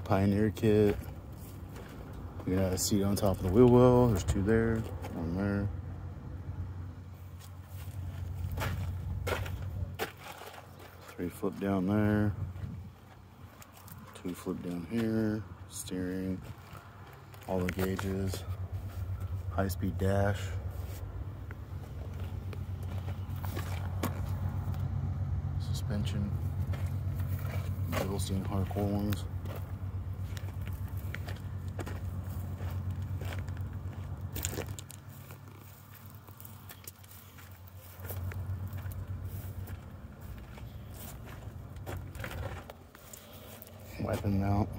Pioneer kit. We got a seat on top of the wheel well. There's two there, one there. Three flip down there. Two flip down here. Steering. All the gauges. High-speed dash. Suspension. Middlestein hardcore ones. Weapon mount.